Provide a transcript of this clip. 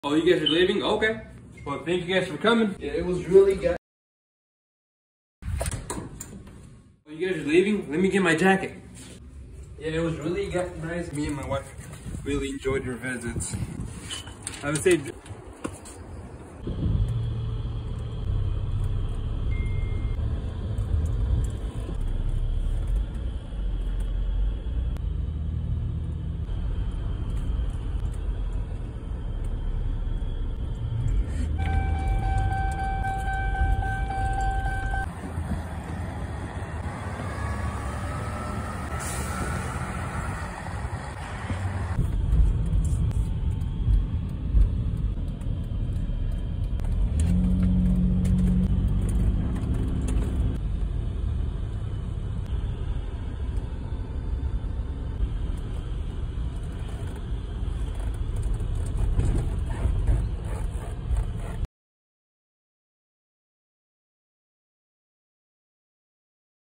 Oh, you guys are leaving? Okay. Well, thank you guys for coming. Yeah, it was really good. Oh, you guys are leaving? Let me get my jacket. Yeah, it was really nice. Me and my wife really enjoyed your visits. I would say